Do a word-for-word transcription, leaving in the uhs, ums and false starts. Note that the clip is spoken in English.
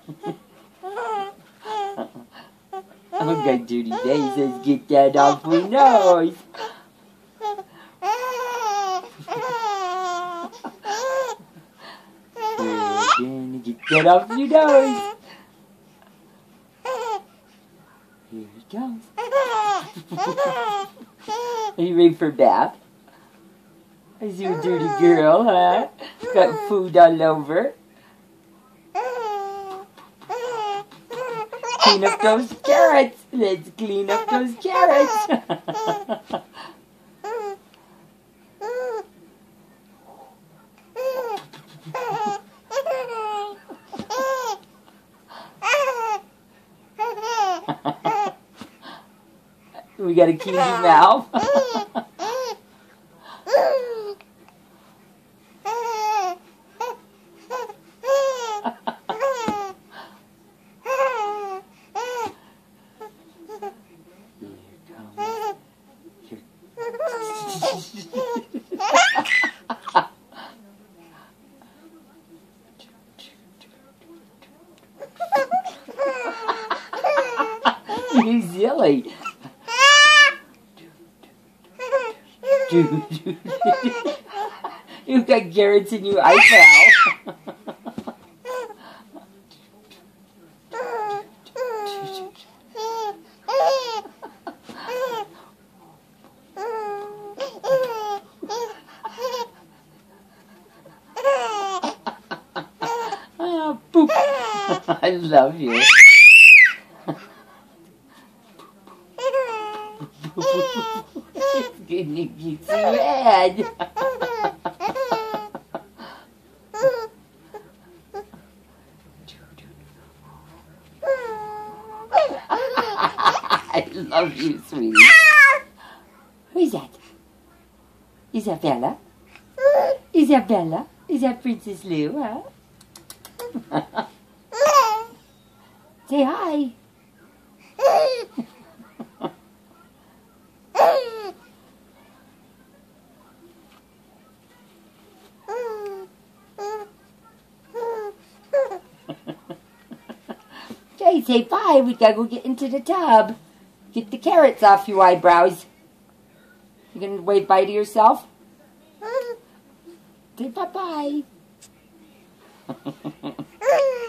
Oh, got dirty faces. Get that off my nose. We're gonna get that off your nose. Here it comes. Are you ready for a bath? I see a dirty girl, huh? Got food all over. Clean up those carrots. Let's clean up those carrots. We got a cutie mouth. You silly. You got carrots in your eyebrow. Oh, poop. I love you. It's gonna get so mad. I love you, sweetie. Who is that? Isabella? Isabella? Is that Princess Lou, huh? Say hi. Okay, say bye. We gotta go get into the tub. Get the carrots off your eyebrows. You gonna wave bye to yourself? Say bye-bye.